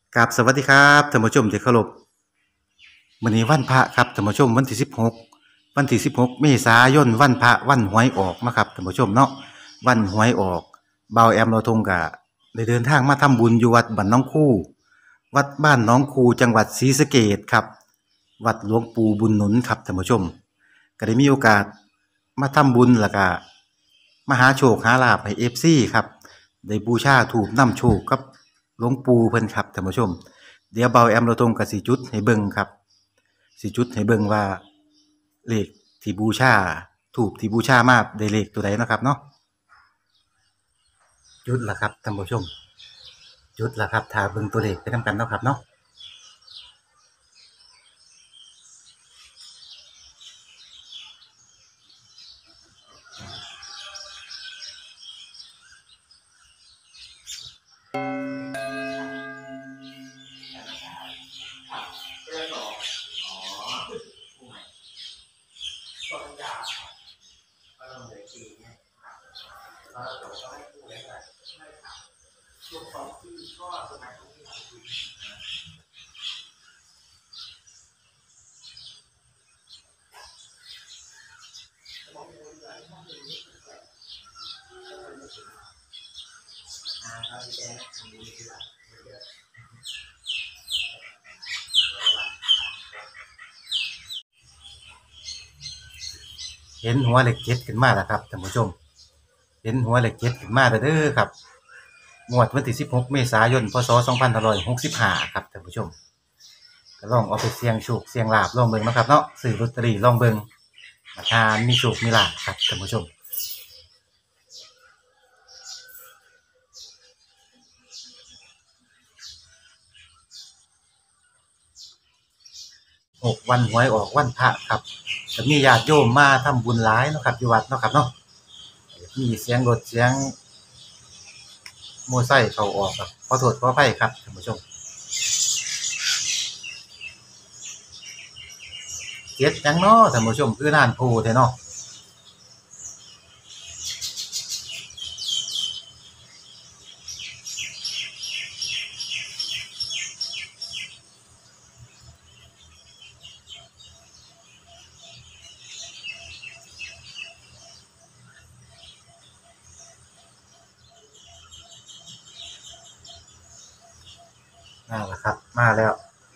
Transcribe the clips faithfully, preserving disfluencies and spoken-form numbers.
กับสวัสดีครับท่านผู้ชมที่เคารพวันนี้วันพระครับท่านผู้ชมวันที่สิบหกวันที่สิบหกเมษายนวันพระวันหวยออกนะครับท่านผู้ชมเนาะวันหวยออกเบาแอมเราทงกะได้เดินทางมาทำบุญอยู่วัดบ้านน้องคู่วัดบ้านน้องคู่จังหวัดศรีสะเกษครับวัดหลวงปู่บุญหนุนครับท่านผู้ชมก็ได้มีโอกาสมาทำบุญแล้วก็มาหาโชคหาลาภให้เอฟซีครับได้บูชาถูกนำโชคครับ หลวงปู่เพิ่นครับท่านผู้ชมเดี๋ยวเบาแอมเราตรงกับสีจุดให้เบิ่งครับสีจุดให้เบิ่งว่าเลขที่บูชาถูกที่บูชามาได้เลขตัวใดเนาะครับเนาะจุดละครับท่านผู้ชมจุดละครับถ้าเบิ่งตัวเลขไปนำกันเนาะครับเนาะเห็นหัวเลขเจ็ดขึ้นมาแล้วครับท่านผู้ชมเห็นหัวเลขเจ็ดขึ้นมาแล้วเด้อครับงวดวันที่สิบหกเมษายนพศสองพันห้าร้อยหกสิบห้าครับท่านผู้ชมก็ลองเอาไปเสี่ยงโชคเสี่ยงลาภลองเบิ่งนะครับเนาะซื้อลอตเตอรี่ลองเบิ่งราคามีโชคมีลาภครับท่านผู้ชม หกวันหวยออกวันพระครับจะมีญาติโยมมาทำบุญหลายเนาะครับอยู่วัดเนาะครับเนาะมีเสียงรถเสียงมอไซค์เข้าออกครับขอโทษขออภัยครับท่านผู้ชมเจ็ดหยังเนาะท่านผู้ชมคือน่านพูแท้เนาะนั่นแหละครับมาแล้ว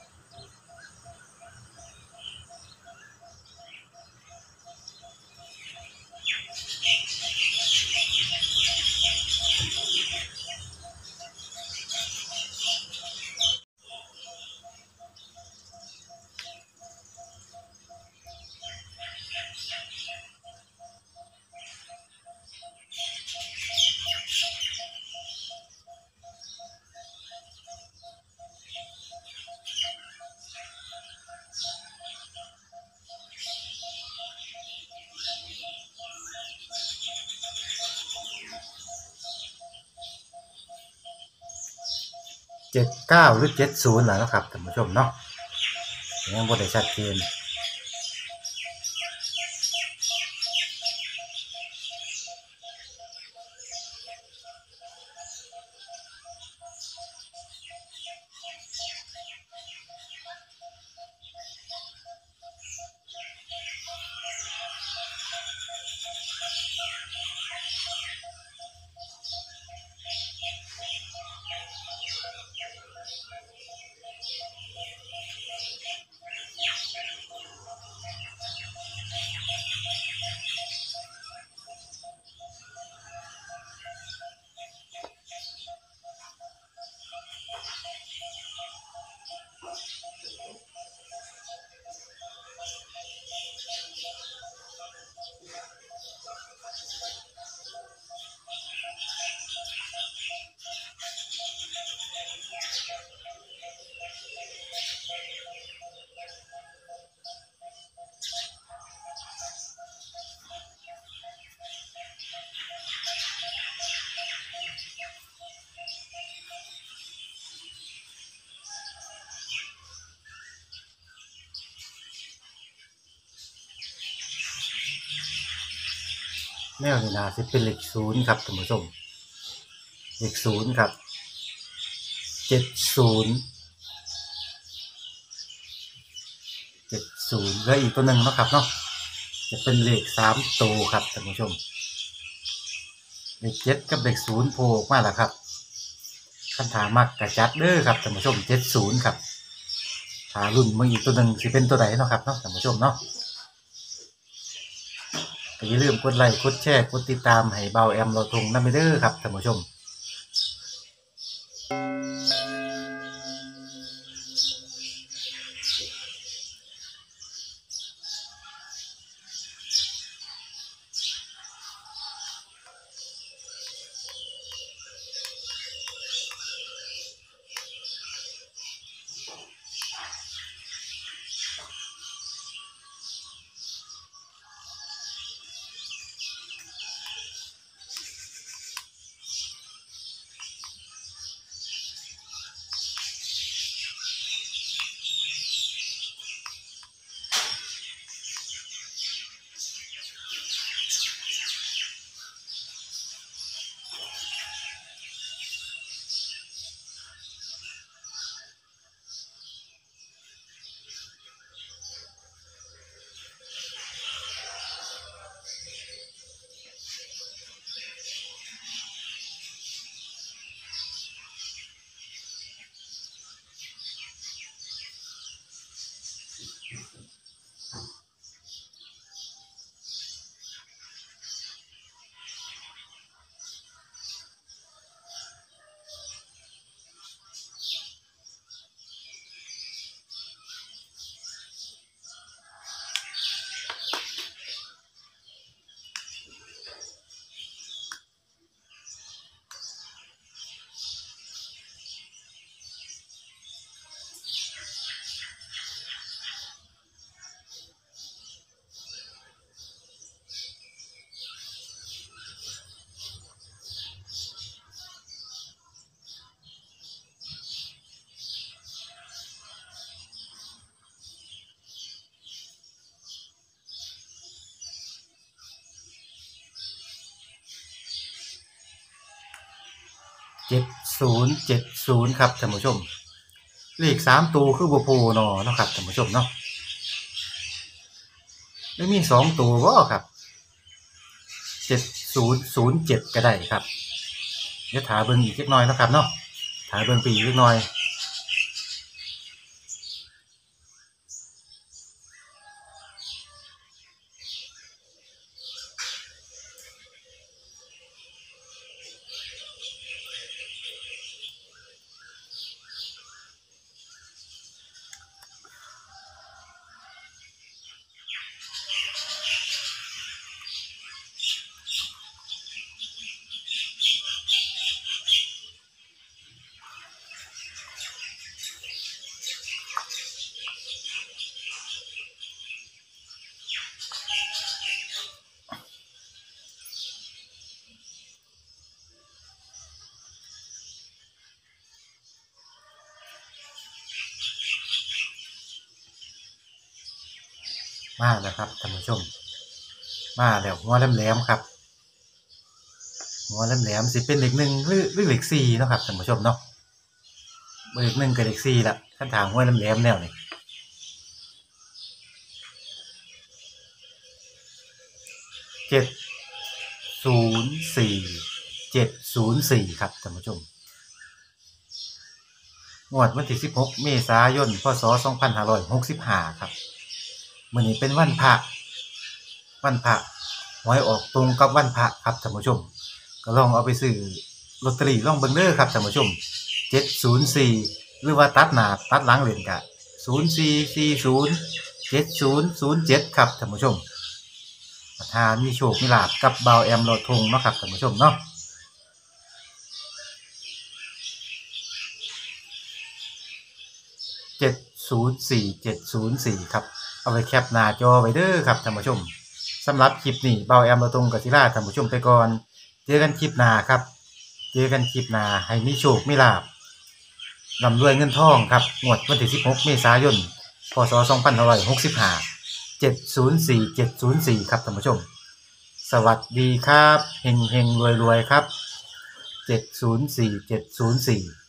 เจ็ดเก้าหรือเจ็ดศูนย์ล่ะเนาะครับท่านผู้ชมเนาะยังบ่ได้ชัดเจนแนวนี้น่าสิเป็นเลขศูนย์ครับท่านผู้ชมเลขศูนย์ครับเจ็ดศูนย์ศูนย์แล้วอีกตัวหนึ่งเนาะครับเนาะจะเป็นเลขสามตัวครับท่านผู้ชมเลขเจ็ดกับเลขศูนย์โผล่ออกมาแล้วครับคันถามักกระจัดเด้อครับท่านผู้ชมเจ็ดศูนย์ครับถารุ่นมึงอีกตัวหนึ่งสิเป็นตัวไหนเนาะครับเนาะท่านผู้ชมเนาะอย่าลืมกดไลค์กดแชร์กดติดตามให้เบาแอมเราทงนั่นไปเด้อครับท่านผู้ชมเจ็ดศูนย์เจ็ดศูนย์ครับท่านผู้ชมเลขสามตัวคือบัวโพนอเนาะครับท่านผู้ชมเนาะไม่มีสองตัวก็ครับเจ็ดศูนย์ศูนย์เจ็ดก็ได้ครับเดี๋ยวถาเบิ่งอีกเล็กน้อยนะครับเนาะถาเบิ่งปีอีกเล็กน้อยมาแล้วครับท่านผู้ชมมาแล้วหัวแหลมๆครับหัวแหลมๆสิเป็นเลขหนึ่งหรือหรือเลขสี่เนาะครับท่านผู้ชมเนาะเลขหนึ่งกับเลขสี่ละขั้นถามหัวแหลมๆแนวนี่เจ็ดศูนย์สี่เจ็ดศูนย์สี่ครับท่านผู้ชมงวดวันที่สิบหกเมษายนพศสองพันห้าร้อยหกสิบห้าครับมื้อนี้เป็นวันพระวันพระหวยออกตรงกับวันพระครับท่านผู้ชมก็ลองเอาไปซื้อลอตเตอรี่ลองเบิ่งเด้อครับท่านผู้ชมเจ็ดศูนย์สี่หรือว่าตัดหน้าตัดหลังเล่นก็ศูนย์สี่สี่ศูนย์เจ็ดศูนย์ศูนย์เจ็ดครับท่านผู้ชมถ้ามีโชคมีลาภกับเบาแอมโลดทงเนาะครับท่านผู้ชมเนาะเจ็ดศูนย์สี่เจ็ดศูนย์สี่ครับเอาไว้แคปหน้าจอไว้เด้อครับท่านผู้ชมสำหรับคลิปนี้เบาแอมโลดทงกับศิลาท่านผู้ชมไปก่อนเจอกันคลิปหน้าครับเจอกันคลิปหน้าให้มีโชคมีลาภร่ำรวยเงินทองครับงวดวันที่สิบหกเมษายนพศสองพันห้าร้อยหกสิบห้าเจ็ดศูนย์สี่เจ็ดศูนย์สี่ครับท่านผู้ชมสวัสดีครับเฮงเฮงรวยรวยครับเจ็ดศูนย์สี่เจ็ดศูนย์สี่